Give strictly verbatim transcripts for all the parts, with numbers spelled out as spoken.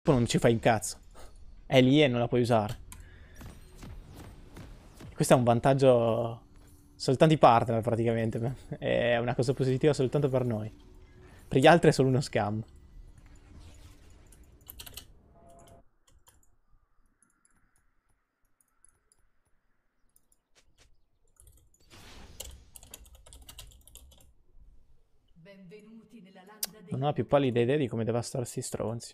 non ci fai un cazzo. È lì e non la puoi usare. Questo è un vantaggio soltanto i partner praticamente. È una cosa positiva soltanto per noi. Per gli altri è solo uno scam. Non ho la più pallida idea di come devastare sti stronzi.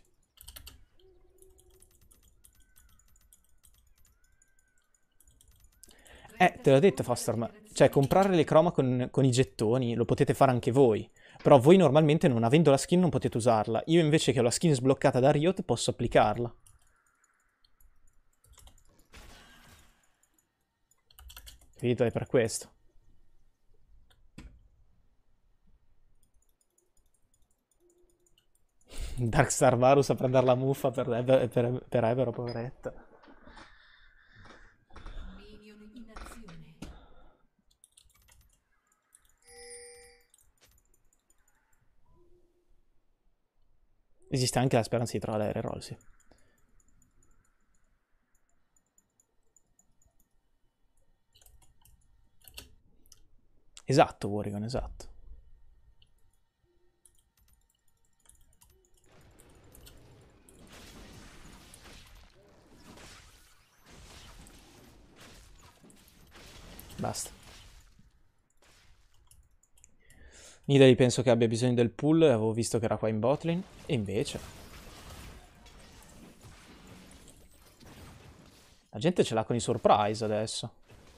Eh, te l'ho detto, Foster, ma... Cioè, comprare le croma con, con i gettoni lo potete fare anche voi. Però voi normalmente, non avendo la skin, non potete usarla. Io invece che ho la skin sbloccata da Riot, posso applicarla. Capito? È per questo. Darkstar Varus a prendere la muffa per, Ever, per, per Evero, poveretto. Esiste anche la speranza di trovare reroll, sì. Esatto, Warrigon, esatto. Basta. Nidali penso che abbia bisogno del pull, avevo visto che era qua in botlane, e invece... La gente ce l'ha con i surprise adesso.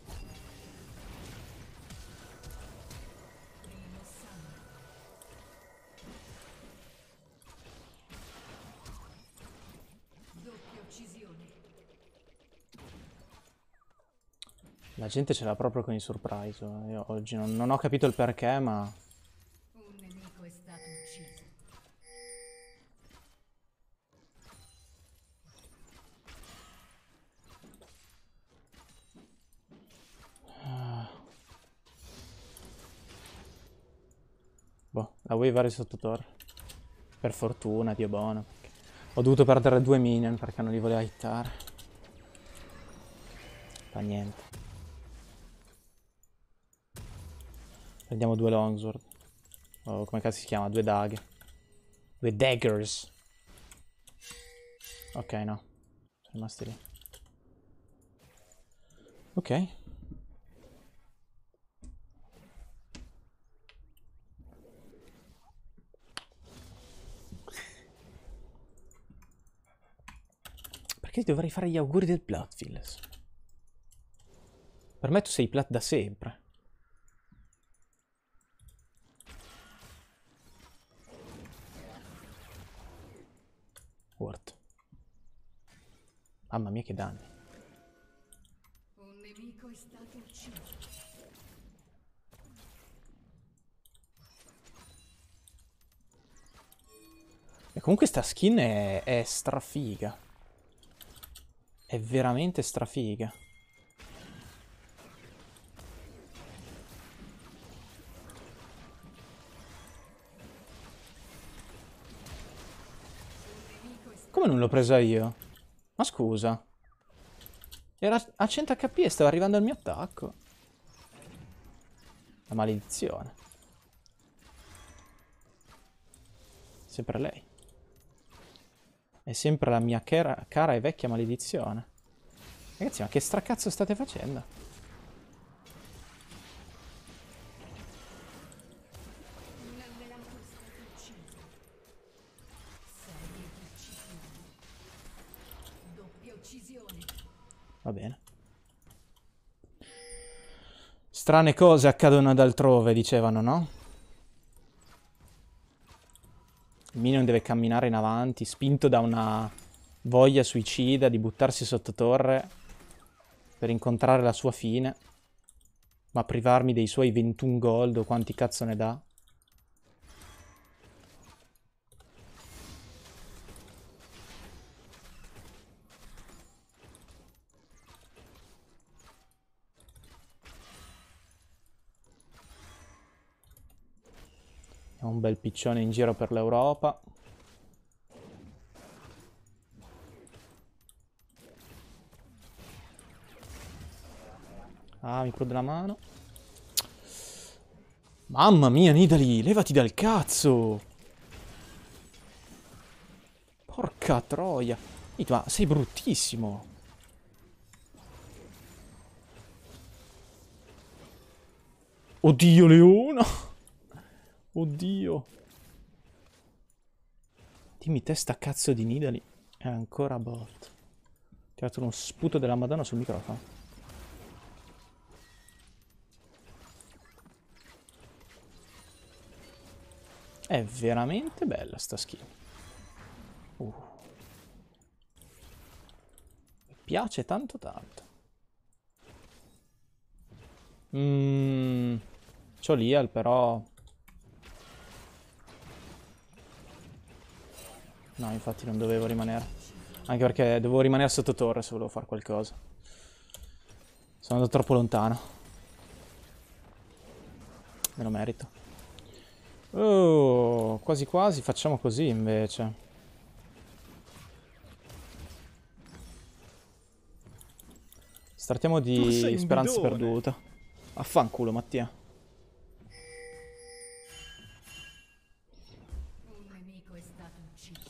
La gente ce l'ha proprio con i surprise. Io oggi non, non ho capito il perché, ma... Un nemico è stato ucciso. Boh, la vuoi fare sotto torre? Per fortuna, Dio buono. Ho dovuto perdere due minion perché non li voleva hittare. Fa niente. Prendiamo due longsword. O come cazzo si chiama? Due daghe. Due daggers. Ok, no. Sono rimasti lì. Ok. Perché dovrei fare gli auguri del Bloodfields? Per me tu sei plat da sempre. Ward. Mamma mia che danni. Un nemico è stato ucciso. E comunque sta skin è, è strafiga. È veramente strafiga. Come non l'ho presa io? Ma scusa. Era a cento H P e stava arrivando al mio attacco. La maledizione. Sempre lei. È sempre la mia cara, cara e vecchia maledizione. Ragazzi, ma che stracazzo state facendo? Un alleato è stato ucciso. Serie di uccisioni. Doppia uccisione. Va bene. Strane cose accadono ad altrove, dicevano, no? Il minion deve camminare in avanti, spinto da una voglia suicida di buttarsi sotto torre per incontrare la sua fine, ma privarmi dei suoi ventuno gold o quanti cazzo ne dà. È un bel piccione in giro per l'Europa. Ah, mi prude la mano. Mamma mia, Nidalee, levati dal cazzo! Porca troia. Ma sei bruttissimo. Oddio, Leona! Oddio. Dimmi te sta cazzo di Nidalee. È ancora bot. Ti ho tirato uno sputo della Madonna sul microfono. È veramente bella sta skin. Uh. Mi piace tanto tanto. Mmm. C'ho Lial però. No, infatti non dovevo rimanere. Anche perché dovevo rimanere sotto torre se volevo fare qualcosa. Sono andato troppo lontano. Me lo merito. Oh, quasi quasi facciamo così invece. Startiamo di speranza perduta. Affanculo, Mattia. Un nemico è stato ucciso.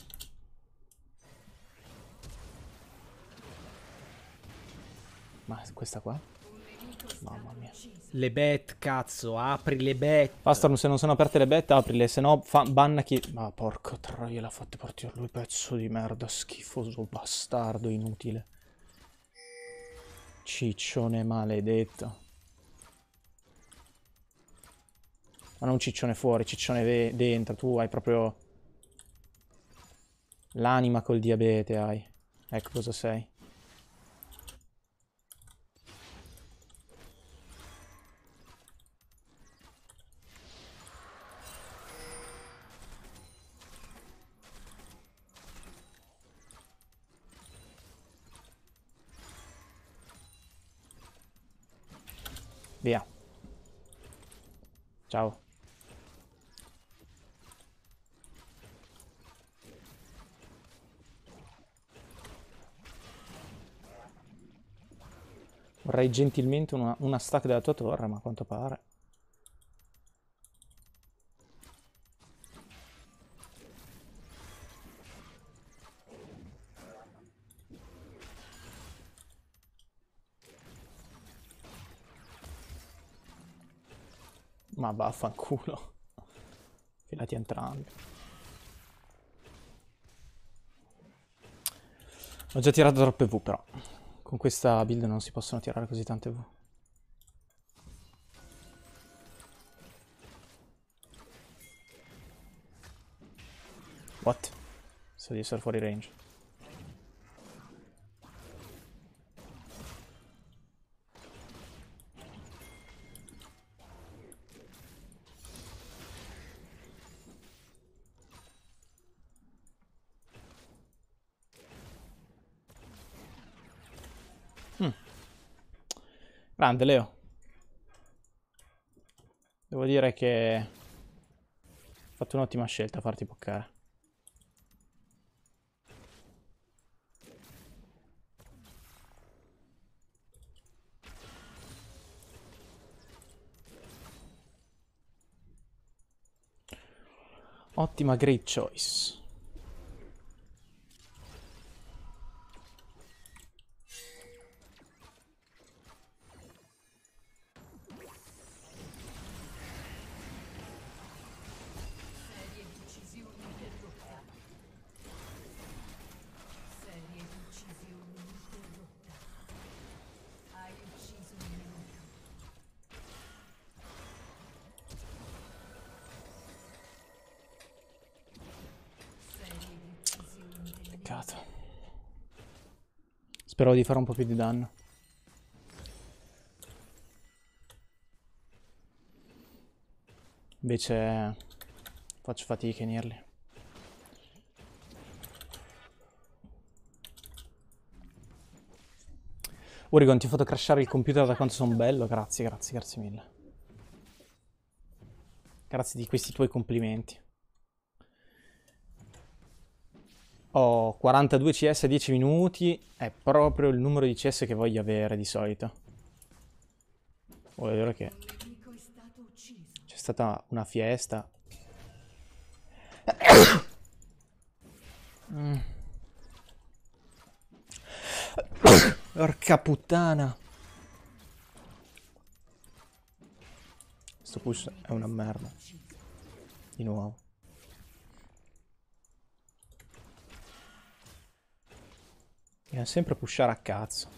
Ma questa qua? Un nemico è stato Mamma mia. ucciso. Le bet, cazzo, apri le bet. Basta, se non sono aperte le bette, aprile, se no fa, banna chi... Ma porca troia, l'ha fatta partire lui, pezzo di merda, schifoso, bastardo, inutile. Ciccione maledetto. Ma non ciccione fuori, ciccione dentro, tu hai proprio... L'anima col diabete hai. Ecco cosa sei. Via. Ciao. Vorrei gentilmente una, una stack della tua torre, ma a quanto pare. Ma vaffanculo. Filati entrambi. Ho già tirato troppe V però. Con questa build non si possono tirare così tante V. What? So di essere fuori range. Mm. Grande Leo. Devo dire che hai fatto un'ottima scelta a farti poccare. Ottima great choice. Serie di uccisioni interrotta. Serie di uccisioni interrotta. Hai ucciso un nemico. Serie di uccisioni del nemico. Peccato. Speravo di fare un po' più di danno. Invece faccio fatica in irli. Urigon, ti ho fatto crashare il computer da quanto sono bello. Grazie, grazie, grazie mille. Grazie di questi tuoi complimenti. Ho quarantadue C S a dieci minuti. È proprio il numero di C S che voglio avere di solito. Vuol dire che Un nemico è stato ucciso. c'è stata una fiesta. Mm. Porca puttana. Questo push è una merda. Di nuovo. Bisogna sempre pushare a cazzo.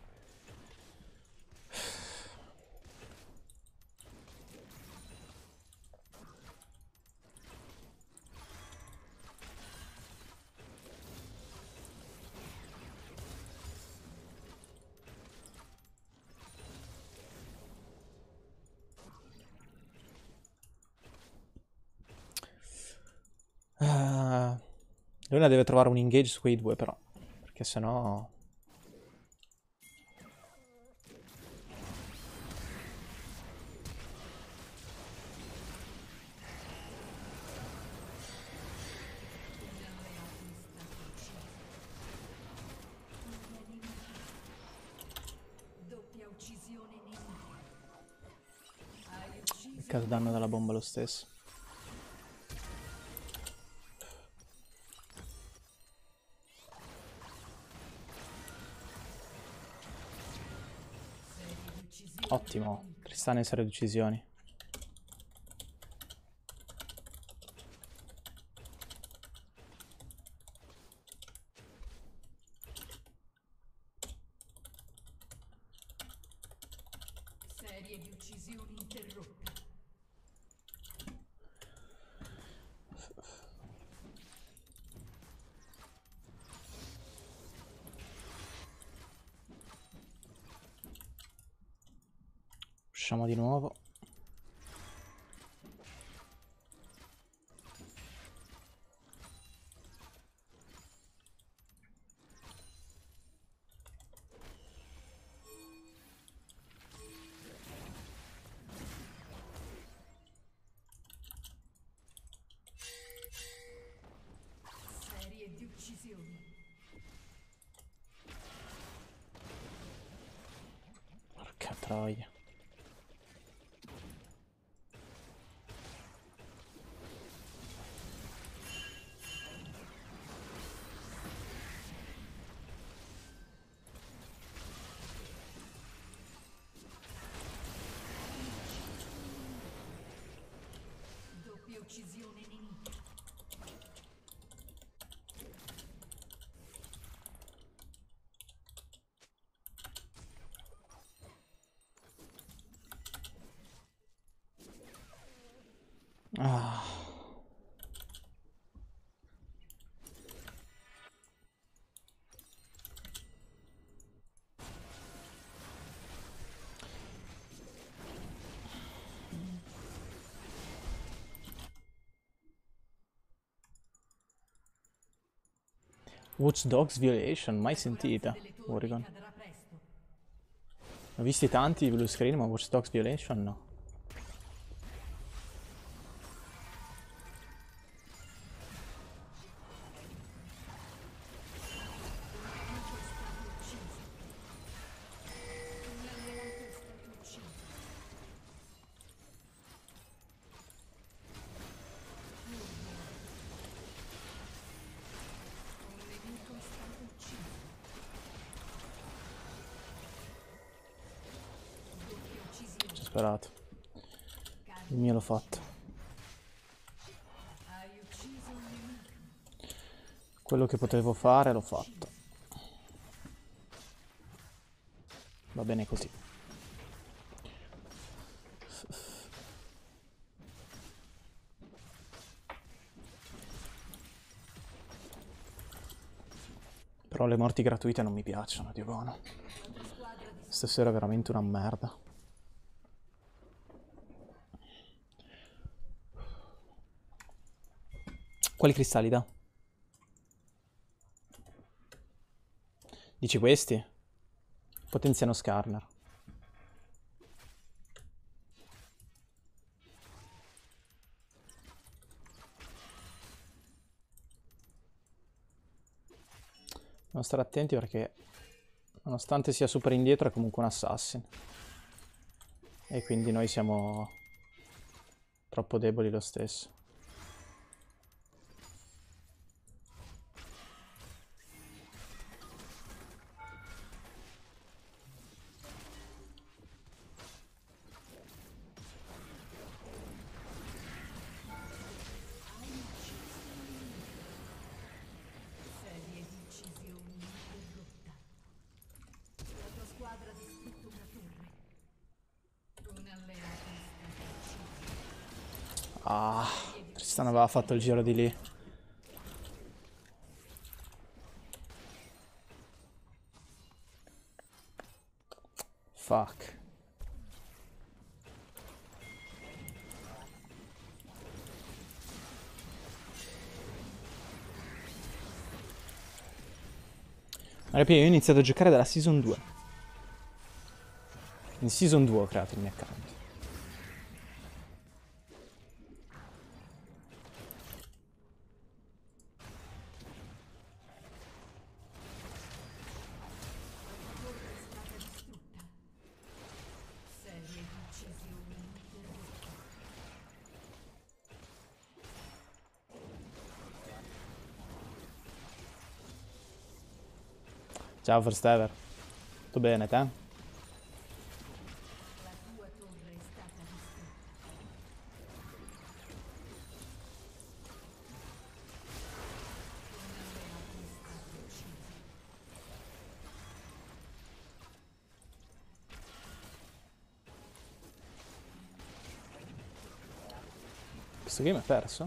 Uh, Luna deve trovare un engage su quei due però, perché sennò... Doppia uccisione nemica. Hai ucciso Peccato danno dalla bomba lo stesso. serie di uccisioni. Ottimo, Tristana in serie di uccisioni. Serie di uccisioni interrotte. Usciamo di nuovo. Serie di uccisioni. Porca troia. Doppia uccisione nemica. Ah. Watch Dogs Violation, mai sentita. Delle torri Oregon. cadrà presto. Ho visti tanti blue screen, ma Watch Dogs Violation no. Un alleato è stato ucciso. Un nemico è stato ucciso. Doppia uccisione. Ci ho sperato. Il mio l'ho fatto. Hai ucciso un nemico. Quello che potevo fare l'ho fatto. Va bene così. Però le morti gratuite non mi piacciono, Dio buono. Stasera è veramente una merda. Quali cristalli dà? Dici questi? Potenziano Skarner. Devo stare attenti perché, nonostante sia super indietro, è comunque un assassin. E quindi noi siamo troppo deboli lo stesso. Serie di uccisioni interrotta. La tua squadra ha distrutto una torre. Un alleato è stato ucciso. Ah, Tristana aveva fatto il giro di lì. Fuck. Allora, io ho iniziato a giocare dalla Season due. In Season due ho creato il mio account. Serie di uccisioni interrotta. Ciao First Ever. Tutto bene, te? La tua torre è stata distrutta. Un alleato è stato ucciso. Questo game è perso?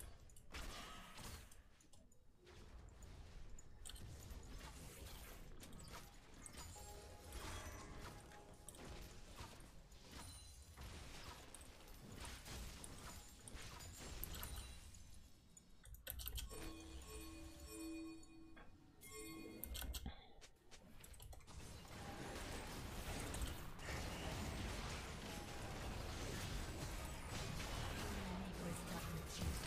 Nemico è stato ucciso.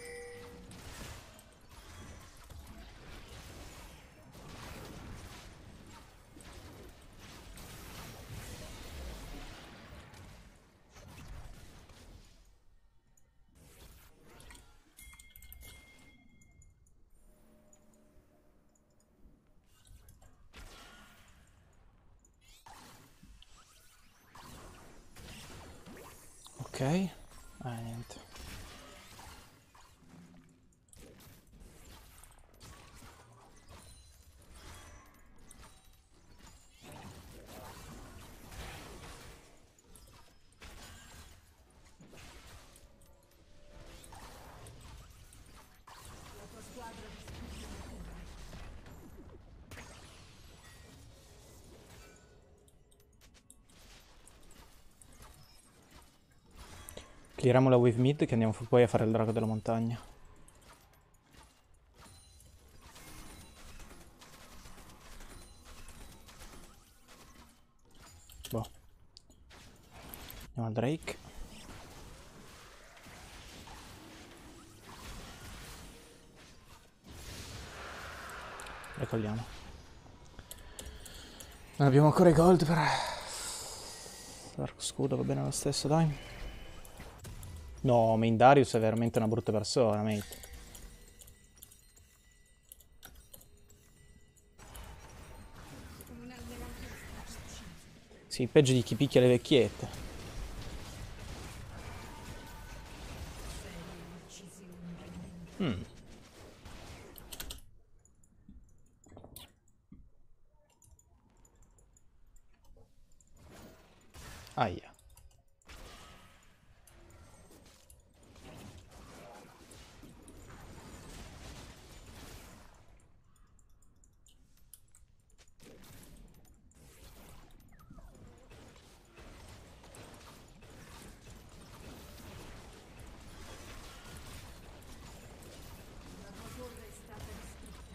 Ok. Ah, niente. La tua squadra ha distrutto una torre. Cleariamo la wave mid che andiamo poi a fare il drago della montagna. Boh. Andiamo al Drake. E colliamo. Non abbiamo ancora i gold per... L'arco scudo va bene lo stesso, dai. No, Main Darius è veramente una brutta persona, mate. Un alleato è stato ucciso. Sì, peggio di chi picchia le vecchiette. Serie di uccisioni rendenti. Mm. Aia. La tua torre è stata distrutta.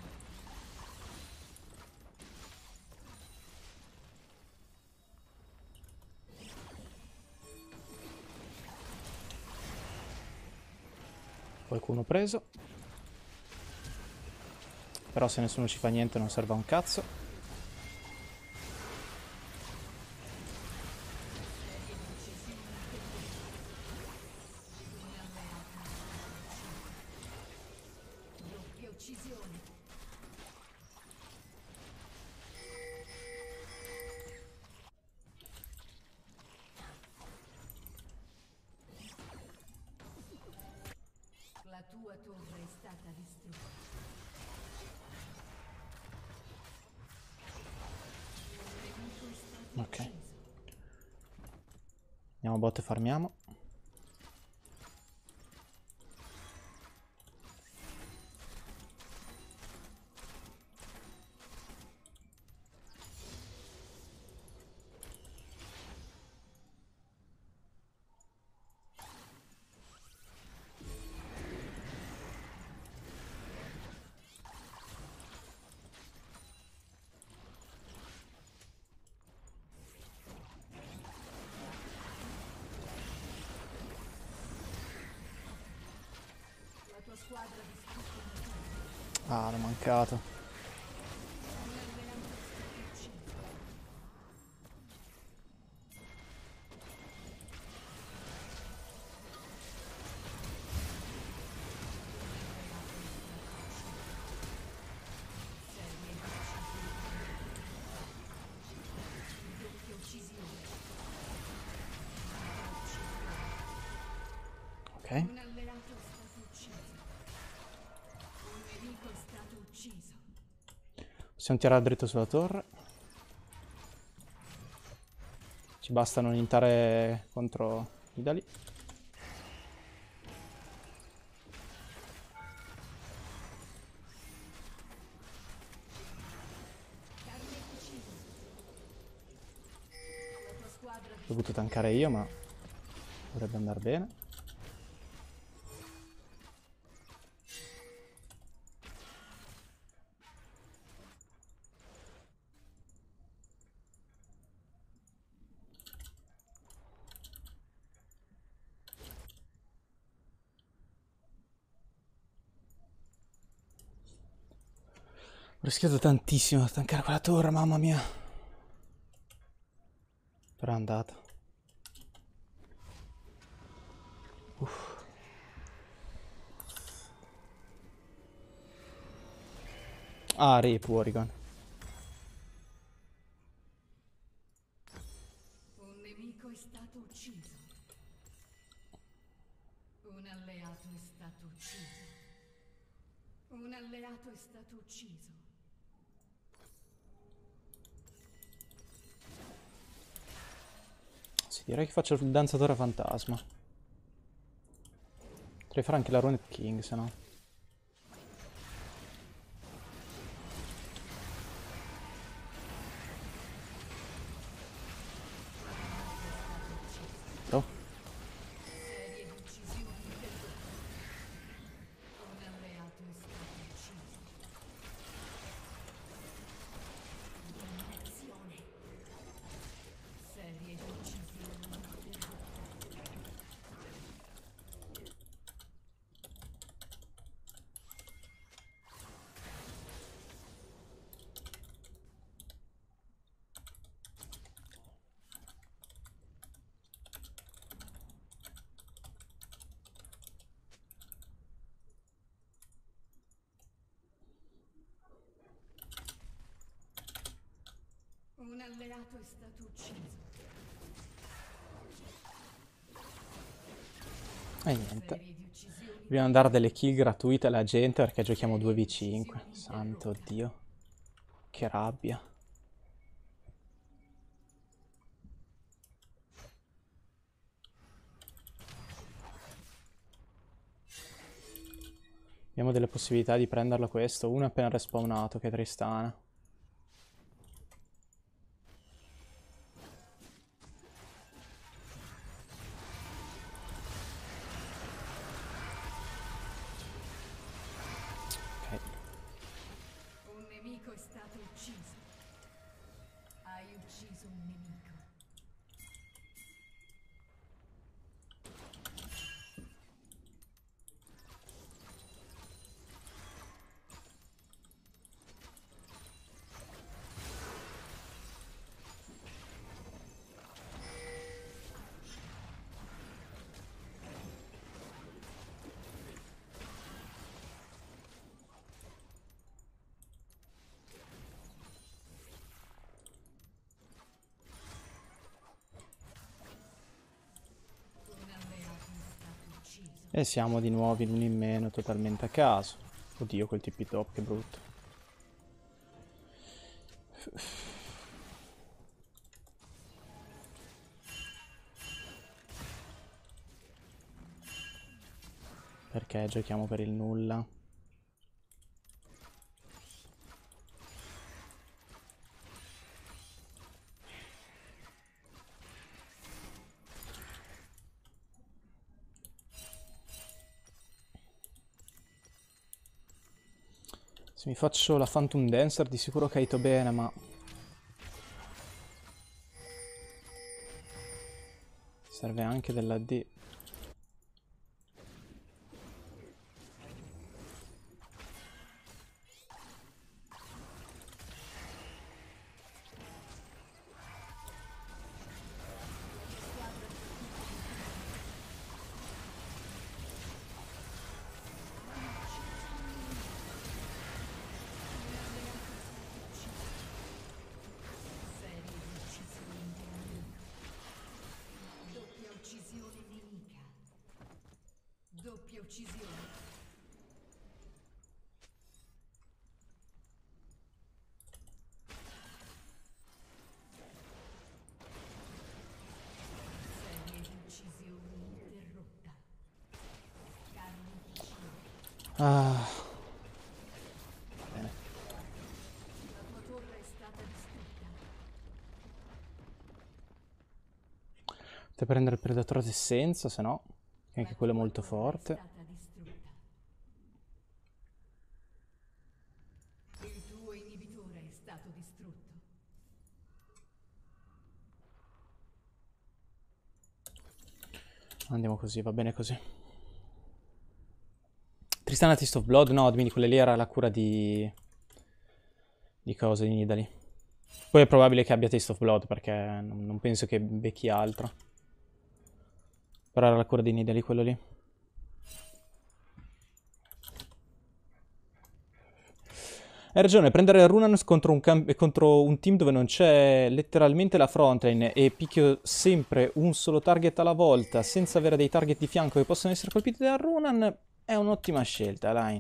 Qualcuno preso. Però se nessuno ci fa niente non serve a un cazzo. Serie di uccisioni tua torre è stata distrutta. Un nemico è stato Ok. ucciso. Andiamo a bot e farmiamo. La tua squadra distrutta una torre. Ah, l'ho mancato. Un alleato è stato ucciso. Doppia uccisione. Ok. Un alleato è stato ucciso. Un nemico è stato ucciso. Possiamo tirare dritto sulla torre. Ci basta non intare contro Idali. Carne ucciso. La tua squadra Ho dovuto tankare io, ma dovrebbe andare bene. Ho rischiato tantissimo a tankare quella torre, mamma mia. Però è andata. Uff. Ah, rip Porygon. Un nemico è stato ucciso. Un alleato è stato ucciso. Un alleato è stato ucciso. Sì, direi che faccio il danzatore fantasma. Potrei fare anche la Runet King, se no. Oh. Serie di uccisioni perdotte. Un alleato è stato ucciso. Dominazione. Serie di uccisioni perdotte. Un alleato è stato ucciso. E niente. Serie di uccisioni. Dobbiamo dare delle kill gratuite alla gente perché giochiamo due v cinque. Santo Dio. Che rabbia. Abbiamo delle possibilità di prenderlo questo. Uno è appena respawnato, che è Tristana. Ok. Un nemico è stato ucciso. Hai ucciso un nemico. E siamo di nuovo in un in meno totalmente a caso. Oddio, quel T P top, che brutto. Perché giochiamo per il nulla? Se mi faccio la Phantom Dancer di sicuro caito bene, ma... serve anche della D. Doppia uccisione nemica. Doppia uccisione. Serie di uccisioni interrotta. Carneficina. Ah, La tua torre è stata distrutta. devo prendere il Predatore d'essenza, se no... che anche La quello è tua molto torre forte. È stata distrutta. Il tuo inibitore è stato distrutto. Andiamo così, va bene così. Tristana Taste of Blood? No, quindi quella lì era la cura di... di cose, di Nidalee. Poi è probabile che abbia Taste of Blood, perché non, non penso che becchi altro. Però era la cura di Nidalee quello lì. Hai ragione, prendere Runan contro un, contro un team dove non c'è letteralmente la frontline e picchio sempre un solo target alla volta senza avere dei target di fianco che possono essere colpiti da Runan è un'ottima scelta, dai.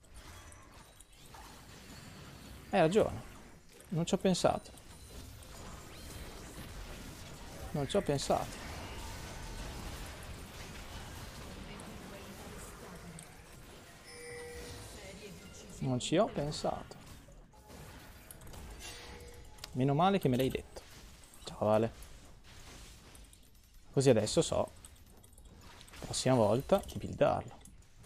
Hai ragione, non ci ho pensato. Non ci ho pensato. Non ci ho pensato. Meno male che me l'hai detto. Ciao Vale. Così adesso so. Prossima volta di buildarlo.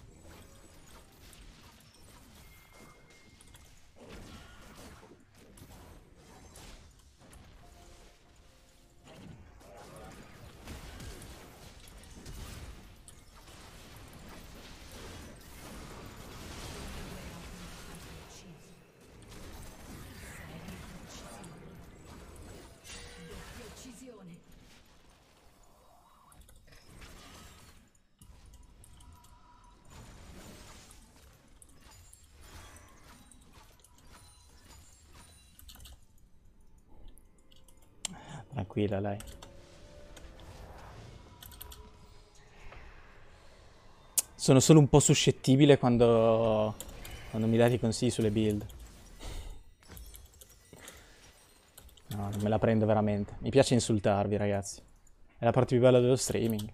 Doppia uccisione. Tranquilla lei. Sono solo un po' suscettibile quando, quando mi date i consigli sulle build. No, non me la prendo veramente. Mi piace insultarvi, ragazzi. È la parte più bella dello streaming.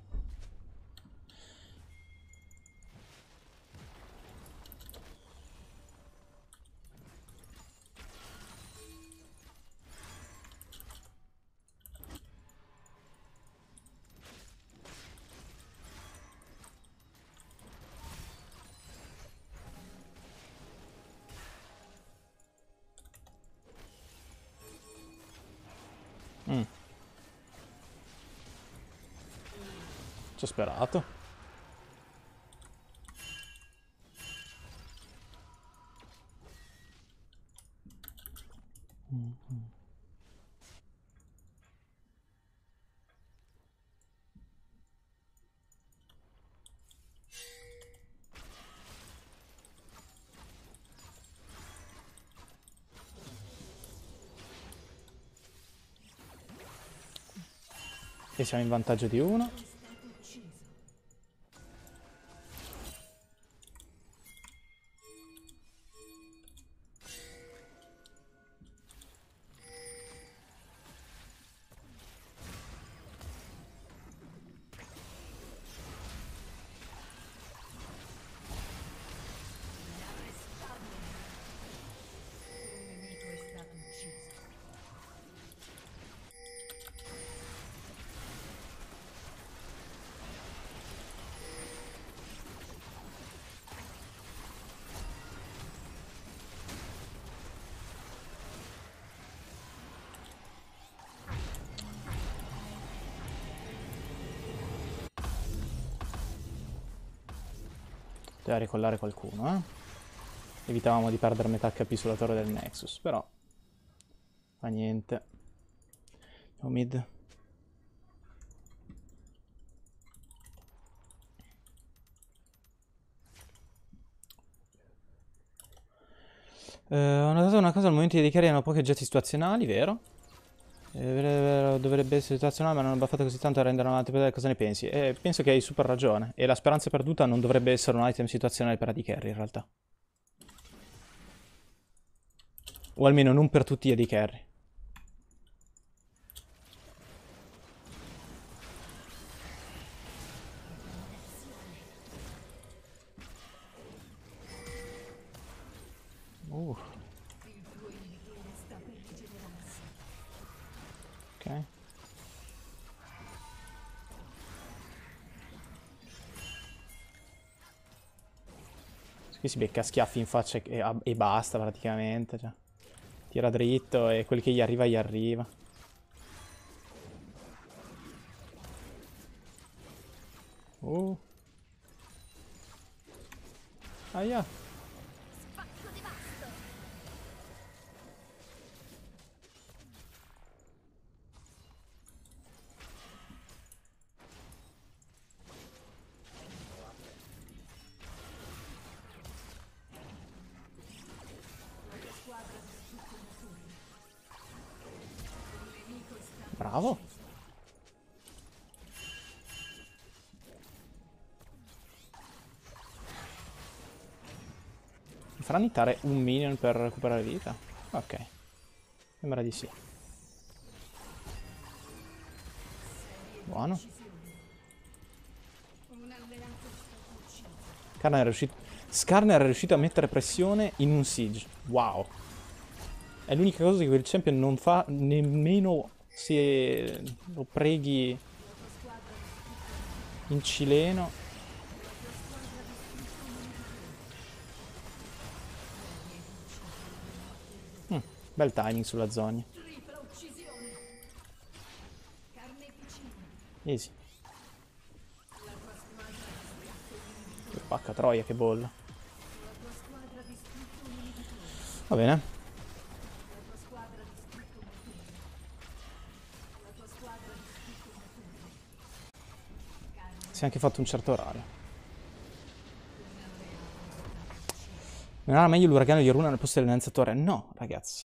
Mm. Ci ho sperato. Mm-hmm. E siamo in vantaggio di uno. È stato ucciso. Poteva ricollare qualcuno, eh. Evitavamo di perdere metà H P sulla torre del Nexus, però... Fa niente. Andiamo mid. Eh, ho notato una cosa, al momento di carry hanno pochi oggetti situazionali, vero? Eh, dovrebbe essere situazionale, ma non va fatto così tanto a rendere un item. Cosa ne pensi? Eh, penso che hai super ragione. E la speranza perduta non dovrebbe essere un item situazionale per A D carry, in realtà. O almeno non per tutti gli A D carry. Uh. Ok. Qui si becca schiaffi in faccia e, e basta praticamente. Cioè. Tira dritto e quel che gli arriva gli arriva. Uh. Aia. Bravo. Mi farà nittare un minion per recuperare vita? Ok. Sembra di sì. Buono. Skarner è riuscito... Skarner è riuscito a mettere pressione in un siege. Wow. È l'unica cosa che quel champion non fa nemmeno se lo preghi in cileno. Mm, bel timing sulla zona. Easy. Che pacca troia, che bolla. Va bene. Si è anche fatto un certo orario. Non era meglio l'uragano di Runa al posto del lanzatore? No, ragazzi.